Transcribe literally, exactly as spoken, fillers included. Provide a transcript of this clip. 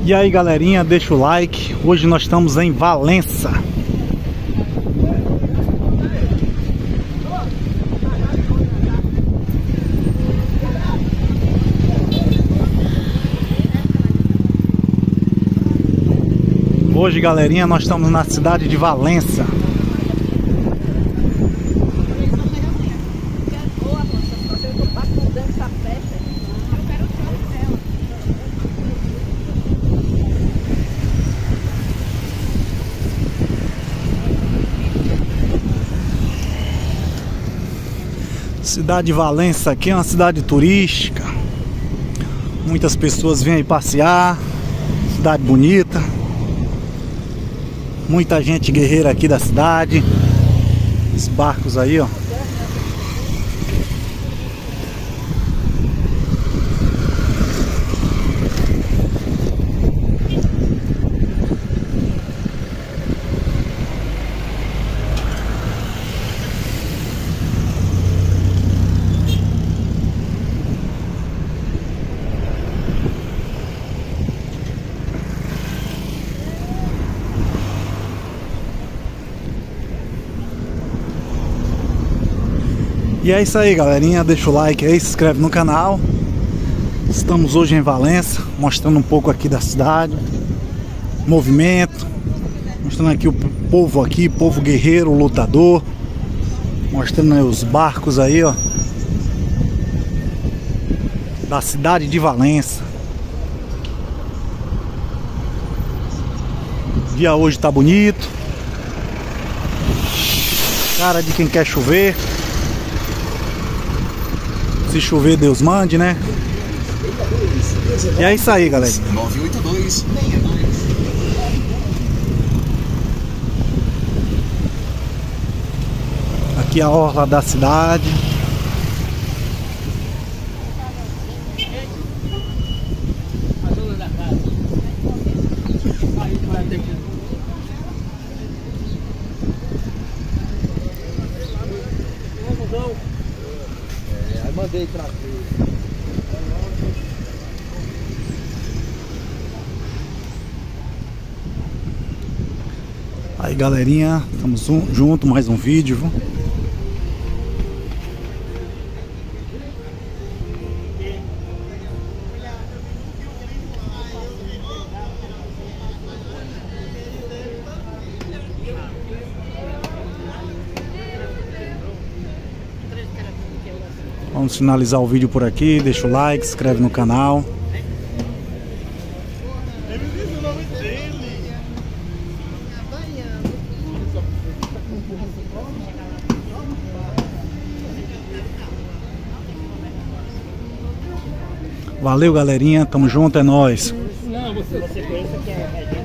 E aí galerinha, deixa o like. Hoje nós estamos em Valença. Hoje galerinha, nós estamos na cidade de Valença. Cidade de Valença aqui é uma cidade turística. Muitas pessoas vêm aí passear. Cidade bonita. Muita gente guerreira aqui da cidade. Os barcos aí, ó. E é isso aí galerinha, deixa o like aí, se inscreve no canal. Estamos hoje em Valença, mostrando um pouco aqui da cidade, movimento, mostrando aqui o povo aqui, povo guerreiro, lutador, mostrando aí os barcos aí, ó, da cidade de Valença. O dia hoje tá bonito, cara de quem quer chover. Se chover, Deus mande, né? E é isso aí, galera. nove oito dois, seis dois. Aqui é a orla da cidade. Mandei trazer. Aí galerinha, estamos junto, mais um vídeo, viu? Vamos finalizar o vídeo por aqui, deixa o like, se inscreve no canal. Valeu galerinha, tamo junto, é nóis. Não, você, você conhece que é